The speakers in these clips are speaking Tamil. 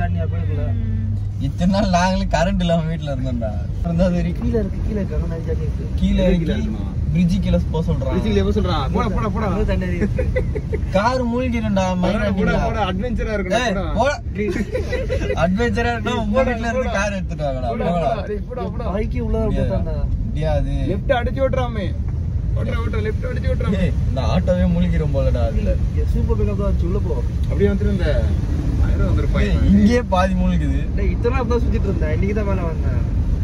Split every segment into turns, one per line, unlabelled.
தண்ணி அப்படியே
இத்தனை நாள் நாங்களும் கரண்ட் இல்லாம வீட்டுல இருந்தோம்டா.
கீழே இருக்கு
கீழே பிரிட்ஜு கீழே போக சொல்றான். கார் மூழ்கிடும்டா.
அட்வென்ச்சரா இருக்கணும்.
அட்வென்ச்சரா இருக்கா உங்க வீட்டுல இருந்து கார் எடுத்துட்டு வாங்கடா. முடியாது.
லெஃப்ட் அடிச்சு ஓட்டுறாமே. லெஃப்ட் அடிச்சு ஓட்டுறாமே.
இந்த ஆட்டோவே மூழ்கிடும் போலடா. அதுல
சூப்பர் பிக்கப் தான் உள்ள போ.
அப்படியே வந்துருந்த
இங்கே பாதி மூழ்குது.
இத்தனை நாள் தான் சுத்திட்டு இருந்தேன். இன்னைக்கு தான் மேல வந்தேன்.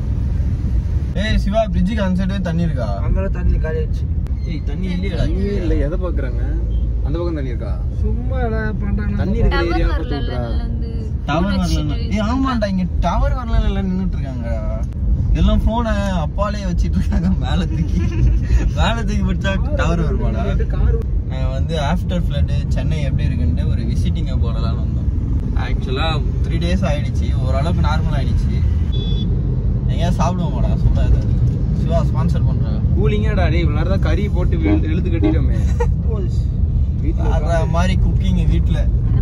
ஏய் சிவா, பிரிட்ஜுக்கு அந்த சைடு தண்ணி இருக்கா?
அங்க தண்ணி காலி ஆயிடுச்சு.
ஏய் தண்ணி இல்லையா?
இல்ல. எதை பாக்குறாங்க? அந்த பக்கம் தண்ணி இருக்கா?
சும்மா பண்றாங்க.
தண்ணி இருக்கிற ஏரியா பத்தி விட்றா.
டவர் வரல. ஏய் ஆமாண்டா, இங்க டவர் வரல. எல்லாம் நின்னுட்டு இருக்காங்க. எல்லாம் போனை அப்பாலே வச்சிட்டு இருக்காங்க. மேல தூக்கி பிடிச்சா டவர் வருமாடா. நான் வந்து ஆஃப்டர் ஃபிளட் சென்னை எப்படி இருக்குன்னு ஒரு விசிட்டிங்க போடலாம்னு வந்தோம். ஆக்சுவலா 3 days ஆயிடுச்சு. ஓரளவுக்கு நார்மல் ஆயிடுச்சு. எங்கேயா சாப்பிடுவோமாடா? சொல்றாரு சிவா ஸ்பான்சர் பண்றாங்க.
கூலிங்காடா. டேய் இவ்வளவு நேரம் தான் கறி போட்டு எழுத்து கட்டிட்டோமே.
வீட்டுல மாதிரி குக்கிங் வீட்டுல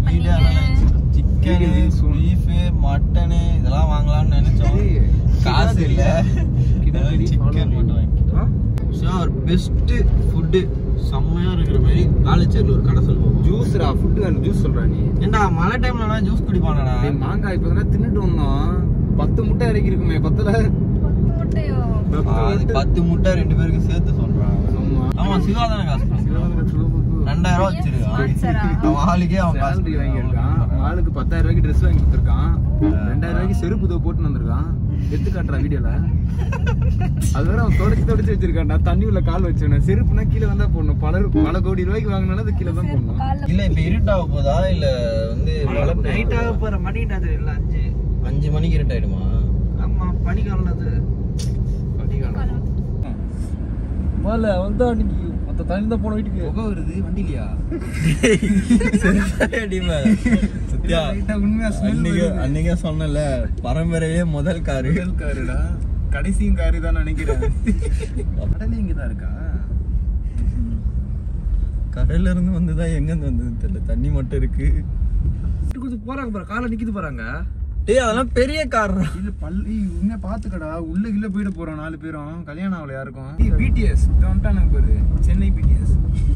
சிக்கனு பீஃப் மட்டனு இதெல்லாம் வாங்கலாம்னு நினைச்சோம். காசு இல்ல. சிக்கன் மட்டும் வாங்கிட்டோம். ஒரு பெஸ்ட் ஃபுட்டு செம்மையா இருக்கிற மாதிரி வேலைச்சேரில் ஒரு கடை சொல்லுவோம்.
ஜூஸ்ரா ஃபுட் ஜூஸ் சொல்றா நீ.
ஏண்டா மழை டைம்ல ஜூஸ் குடிப்பானடா.
மாங்காய் இப்பதான் தின்னுட்டு வந்தோம். 10 முட்டை இறக்கி இருக்குமே. 10 முட்டையோ?
10 முட்டை 2 பேருக்கு சேர்த்து சொல்றான். ஆமா சிவா தானே காசு 2000 ரூபா வச்சிருக்கான். ஆளுக்கே அவன் காசு
வாங்கியிருக்கான். ஆளுக்கு 10,000 ரூபாய்க்கு ட்ரெஸ் வாங்கி கொடுத்துருக்கான். 2000 ரூபாய்க்கு செருப்பு தோ போட்டு வந்திருக்கான். எடுத்து காட்டுறான் வீடியோல. அது வேற அவன் தொடச்சு வச்சிருக்கான்டா. தண்ணி உள்ள கால் வச்சோன்னு. செருப்புனா கீழே வந்தா போடணும். பல கோடி ரூபாய்க்கு வாங்கினா அது கீழே தான் போடணும்.
இல்ல இப்ப இருட்டாக போதா இல்ல வந்து
நைட்டாக போற மணிட்டா தெரியல.
5 மணிக்கு இருட்டாயிடுமா?
ஆமா பனிக்காலம். அது பனிக்காலம் மேல வந்தா அன்னைக்கு மொத்த தண்ணி தான் போன வீட்டுக்கு புகை வருது. வண்டிலையா?
அன்னைக்கே சொன்னல பரம்பரையே முதல் காருடா.
கடைசியும் காரு தான் நினைக்கிறேன். கடலே இங்கதான் இருக்கா?
கடையில இருந்து வந்துதான் எங்க இருந்து வந்தது தெரியல. தண்ணி மட்டும் இருக்கு.
போறாங்க பாரு. கால நிக்கிது பாருங்க.
டேய் அதெல்லாம் பெரிய கார்.
இல்ல பள்ளி உண்மையா பாத்துக்கடா. உள்ள போயிட போறோம் 4 பேரும். கல்யாணம் ஆகல யாருக்கும். பிடிஎஸ் வந்துட்டானுங்க பாரு. சென்னை பிடிஎஸ்.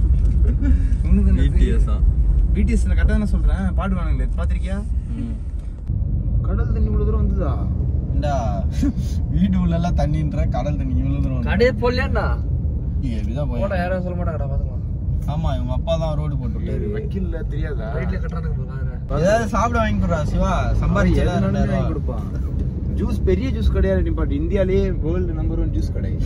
பிடிஎஸ் கரெக்டா தானே சொல்றேன். பாடுவானுங்களே பாத்திருக்கியா? கடல் தண்ணி இவ்வளவு தூரம் வந்ததா?
வீடு உள்ள எல்லாம் தண்ணின்ற கடல் தண்ணி இவ்வளவு தூரம்
கடையே போடலையாண்டா.
போட
யாரும் சொல்ல மாட்டாங்கடா. பாத்துக்கலாம்.
ஆமா இவங்க அப்பா தான் ரோடு போட்டு விட்டாரு.
வக்கீல்ல தெரியாதா?
ரைட்ல கட்டறானுங்க.
ஏதாவது சாப்பிட வாங்கி கொடுறா சிவா. சம்பாரிச்சல வாங்கி
கொடுப்பான். ஜூஸ் பெரிய ஜூஸ் கடையா நிப்பாட்டு. இந்தியாலயே வேர்ல்ட் நம்பர் 1 ஜூஸ் கடை.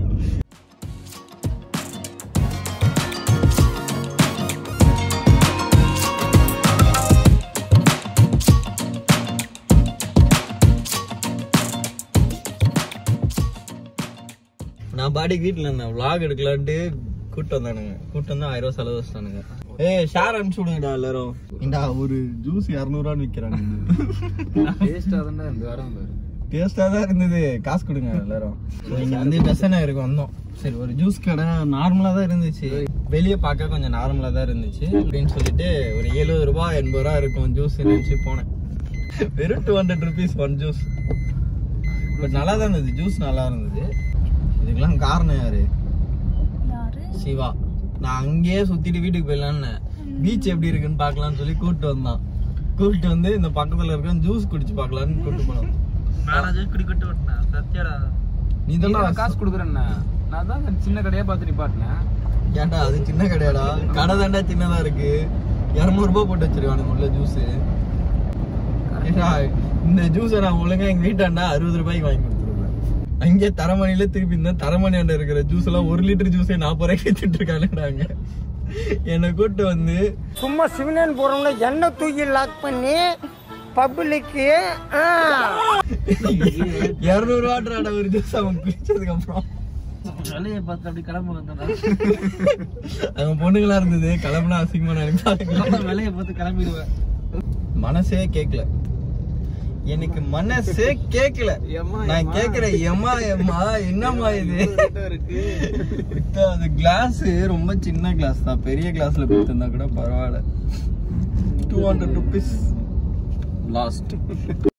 நான் பாடிக்கு வீட்டுல இருந்தேன். vlog எடுக்கலான்ட்டு கூட்டு வந்தானுங்க. கூட்டு வந்தா 1000 ரூபாய் செலவு வச்சிட்டானுங்க. ஏய் ஷேர் அனுப்பிச்சு விடுங்கடா எல்லாரும். இந்தா ஒரு ஜூஸ் 200 ரூபான்னு விக்கிறாங்க. டேஸ்டா தான் இருந்தது. காசு கொடுங்க எல்லாரும். இங்க வந்து பெசனா இருக்கு வந்தோம். சரி ஒரு ஜூஸ் கடை நார்மலா தான் இருந்துச்சு. வெளியே பார்க்க கொஞ்சம் நார்மலா தான் இருந்துச்சு அப்படின்னு சொல்லிட்டு ஒரு 70 ரூபாய் 80 ரூபாய் இருக்கும் ஜூஸ் நினைச்சு போனேன். வெறும் 200 rupees 1 ஜூஸ். பட் நல்லா தான் இருந்தது. ஜூஸ் நல்லா இருந்தது. இதுக்கெல்லாம் காரணம் யாரு? சிவா. நான் அங்கேயே சுத்திட்டு வீட்டுக்கு போயிடலான்னு பீச் எப்படி இருக்குன்னு பாக்கலாம்னு சொல்லி கூப்பிட்டு வந்தான். கூப்பிட்டு வந்து இந்த பக்கத்துல இருக்க ஜூஸ் குடிச்சு பாக்கலான்னு கூப்பிட்டு போனோம்.
நீ தான் காசு கொடுக்குறேன்னா நான் தான் சின்ன கடையா பார்த்து நிப்பாட்டினேன்.
ஏன்டா அது சின்ன கடையாடா? கடை தாண்டா சின்னதா இருக்கு. 200 ரூபாய் போட்டு வச்சிருக்கானுங்க உள்ள ஜூஸ். இந்த ஜூஸை நான் ஒழுங்கா எங்க வீட்டாண்டா 60 ரூபாய்க்கு வாங்கி கொடுத்துருவேன். அங்கே தரமணியில திருப்பி இந்த தரமணியாண்ட இருக்கிற ஜூஸ் எல்லாம் 1 லிட்டர் ஜூஸே 40 ரூபாய்க்கு வித்துட்டு இருக்காங்க. என்னை கூப்பிட்டு வந்து
சும்மா சிவனன் போறோம்னா எண்ணெய் தூக்கி லாக் பண்ணி பப்ளிக்கு
200 ரூபாய்டா ஒரு ஜூஸ் அவன் குடிச்சதுக்கு அப்புறம்
வேலையை பார்த்து அப்படி கிளம்பு வந்தா
அவங்க பொண்ணுங்களா இருந்தது. கிளம்புனா அசிங்கமா நினைப்பாங்க.
வேலையை பார்த்து கிளம்பிடுவேன்.
மனசே கேட்கல. எனக்கு மனசே கேட்கல. நான் கேக்குறேன் எம்மா எம்மா என்னம்மா இது இருக்கு. அது கிளாஸ் ரொம்ப சின்ன கிளாஸ் தான். பெரிய கிளாஸ்ல கொடுத்திருந்தா கூட பரவாயில்ல. 200 rupees. லாஸ்ட்